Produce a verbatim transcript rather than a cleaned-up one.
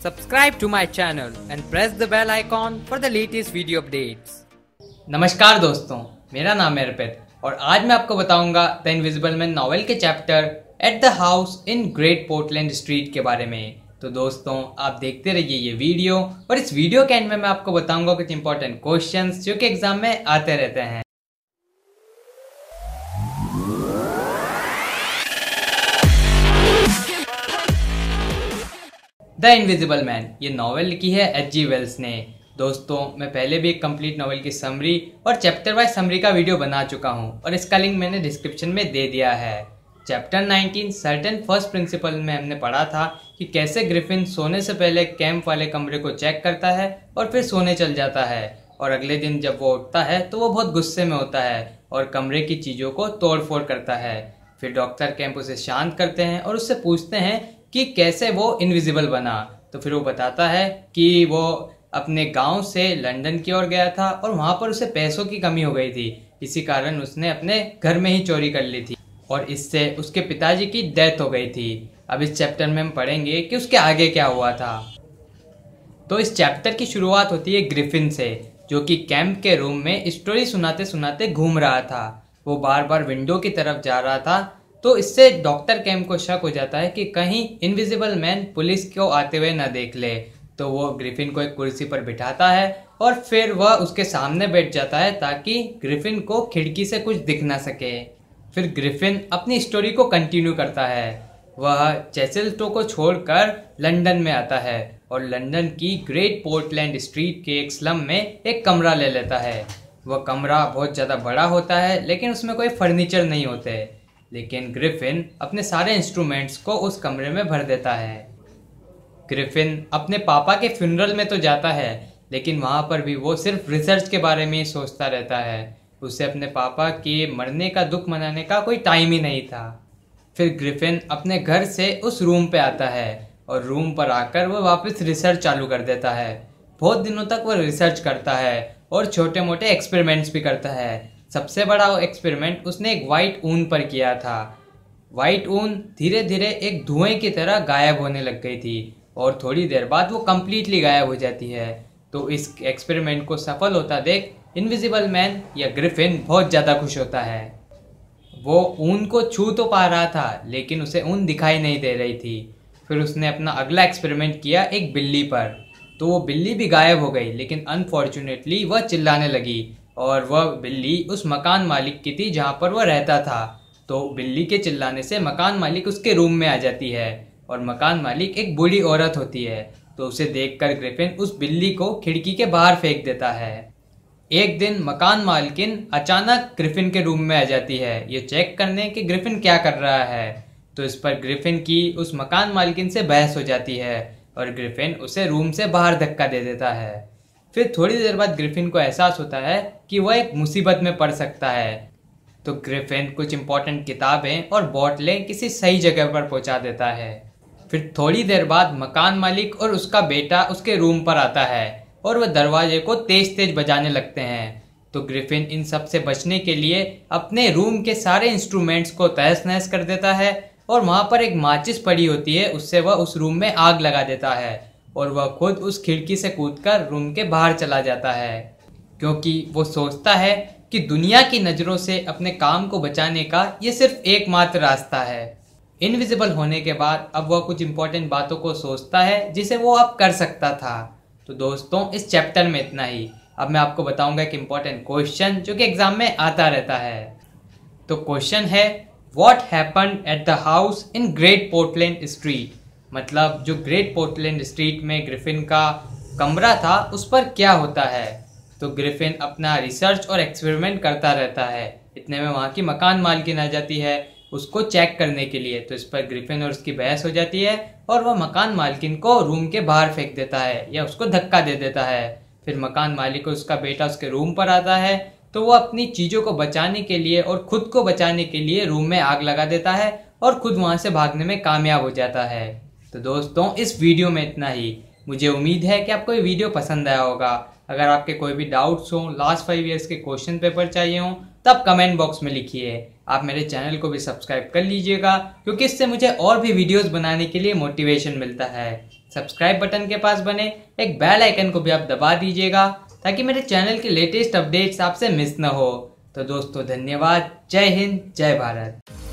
Subscribe to my channel and press the bell icon for the latest video updates. नमस्कार दोस्तों, मेरा नाम है अर्पित और आज मैं आपको बताऊंगा द इनविजिबल मैन नॉवेल के chapter eight the house in Great Portland Street के बारे में। तो दोस्तों आप देखते रहिए ये वीडियो और इस वीडियो के एंड में मैं आपको बताऊंगा कुछ इंपॉर्टेंट क्वेश्चंस जो कि एग्जाम में आते रहते हैं। द इनविजिबल मैन ये नॉवेल लिखी है एच जी वेल्स ने। दोस्तों मैं पहले भी एक कंप्लीट नॉवेल की समरी और चैप्टर वाइज समरी का वीडियो बना चुका हूं और इसका लिंक मैंने डिस्क्रिप्शन में दे दिया है। Chapter nineteen certain first principle में हमने पढ़ा था कि कैसे ग्रिफिन सोने से पहले कैंप वाले कमरे को चेक करता है और फिर सोने चल जाता है और अगले दिन जब वो उठता है तो वो बहुत गुस्से में होता है और कमरे की चीज़ों को तोड़ फोड़ करता है। फिर डॉक्टर कैंप उसे शांत करते हैं और उससे पूछते हैं कि कैसे वो इनविजिबल बना। तो फिर वो बताता है कि वो अपने गांव से लंदन की ओर गया था और वहाँ पर उसे पैसों की कमी हो गई थी, इसी कारण उसने अपने घर में ही चोरी कर ली थी और इससे उसके पिताजी की डेथ हो गई थी। अब इस चैप्टर में हम पढ़ेंगे कि उसके आगे क्या हुआ था। तो इस चैप्टर की शुरुआत होती है ग्रिफिन से, जो कि कैंप के रूम में स्टोरी सुनाते सुनाते घूम रहा था। वो बार बार विंडो की तरफ जा रहा था तो इससे डॉक्टर कैंप को शक हो जाता है कि कहीं इनविजिबल मैन पुलिस को आते हुए न देख ले। तो वो ग्रिफिन को एक कुर्सी पर बिठाता है और फिर वह उसके सामने बैठ जाता है ताकि ग्रिफिन को खिड़की से कुछ दिख ना सके। फिर ग्रिफिन अपनी स्टोरी को कंटिन्यू करता है। वह चेसिल्टो को छोड़कर लंदन में आता है और लंदन की ग्रेट पोर्टलैंड स्ट्रीट के एक स्लम में एक कमरा ले लेता है। वह कमरा बहुत ज़्यादा बड़ा होता है लेकिन उसमें कोई फर्नीचर नहीं होते, लेकिन ग्रिफिन अपने सारे इंस्ट्रूमेंट्स को उस कमरे में भर देता है। ग्रिफिन अपने पापा के फ्यूनरल में तो जाता है लेकिन वहाँ पर भी वो सिर्फ रिसर्च के बारे में ही सोचता रहता है। उसे अपने पापा के मरने का दुख मनाने का कोई टाइम ही नहीं था। फिर ग्रिफिन अपने घर से उस रूम पे आता है और रूम पर आकर वह वापस रिसर्च चालू कर देता है। बहुत दिनों तक वह रिसर्च करता है और छोटे मोटे एक्सपेरिमेंट्स भी करता है। सबसे बड़ा एक्सपेरिमेंट उसने एक वाइट ऊन पर किया था। वाइट ऊन धीरे धीरे एक धुएं की तरह गायब होने लग गई थी और थोड़ी देर बाद वो कम्प्लीटली गायब हो जाती है। तो इस एक्सपेरिमेंट को सफल होता देख इनविजिबल मैन या ग्रिफिन बहुत ज़्यादा खुश होता है। वो ऊन को छू तो पा रहा था लेकिन उसे ऊन दिखाई नहीं दे रही थी। फिर उसने अपना अगला एक्सपेरिमेंट किया एक बिल्ली पर। तो वो बिल्ली भी गायब हो गई लेकिन अनफॉर्चुनेटली वह चिल्लाने लगी और वह बिल्ली उस मकान मालिक की थी जहाँ पर वह रहता था। तो बिल्ली के चिल्लाने से मकान मालिक उसके रूम में आ जाती है और मकान मालिक एक बूढ़ी औरत होती है। तो उसे देखकर ग्रिफिन उस बिल्ली को खिड़की के बाहर फेंक देता है। एक दिन मकान मालकिन अचानक ग्रिफिन के रूम में आ जाती है ये चेक करने कि ग्रिफिन क्या कर रहा है। तो इस पर ग्रिफिन की उस मकान मालकिन से बहस हो जाती है और ग्रिफिन उसे रूम से बाहर धक्का दे देता है। फिर थोड़ी देर बाद ग्रिफिन को एहसास होता है कि वह एक मुसीबत में पड़ सकता है। तो ग्रिफिन कुछ इंपॉर्टेंट किताबें और बोतलें किसी सही जगह पर पहुंचा देता है। फिर थोड़ी देर बाद मकान मालिक और उसका बेटा उसके रूम पर आता है और वह दरवाजे को तेज तेज बजाने लगते हैं। तो ग्रिफिन इन सब से बचने के लिए अपने रूम के सारे इंस्ट्रूमेंट्स को तहस नहस कर देता है और वहाँ पर एक माचिस पड़ी होती है, उससे वह उस रूम में आग लगा देता है और वह खुद उस खिड़की से कूदकर रूम के बाहर चला जाता है, क्योंकि वो सोचता है कि दुनिया की नज़रों से अपने काम को बचाने का ये सिर्फ एकमात्र रास्ता है। इनविजिबल होने के बाद अब वह कुछ इंपॉर्टेंट बातों को सोचता है जिसे वो अब कर सकता था। तो दोस्तों इस चैप्टर में इतना ही। अब मैं आपको बताऊंगा एक इम्पॉर्टेंट क्वेश्चन जो कि एग्जाम में आता रहता है। तो क्वेश्चन है what happened at the house in Great Portland Street, मतलब जो ग्रेट पोर्टलैंड स्ट्रीट में ग्रिफिन का कमरा था उस पर क्या होता है। तो ग्रिफिन अपना रिसर्च और एक्सपेरिमेंट करता रहता है। इतने में वहाँ की मकान मालकिन आ जाती है उसको चेक करने के लिए। तो इस पर ग्रिफिन और उसकी बहस हो जाती है और वह मकान मालकिन को रूम के बाहर फेंक देता है या उसको धक्का दे देता है। फिर मकान मालिक और उसका बेटा उसके रूम पर आता है तो वो अपनी चीज़ों को बचाने के लिए और खुद को बचाने के लिए रूम में आग लगा देता है और खुद वहाँ से भागने में कामयाब हो जाता है। तो दोस्तों इस वीडियो में इतना ही। मुझे उम्मीद है कि आपको ये वीडियो पसंद आया होगा। अगर आपके कोई भी डाउट्स हो, लास्ट फाइव इयर्स के क्वेश्चन पेपर चाहिए हो तब कमेंट बॉक्स में लिखिए। आप मेरे चैनल को भी सब्सक्राइब कर लीजिएगा क्योंकि इससे मुझे और भी वीडियोस बनाने के लिए मोटिवेशन मिलता है। सब्सक्राइब बटन के पास बने एक बेल आइकन को भी आप दबा दीजिएगा ताकि मेरे चैनल के लेटेस्ट अपडेट्स आपसे मिस न हो। तो दोस्तों धन्यवाद। जय हिंद, जय भारत।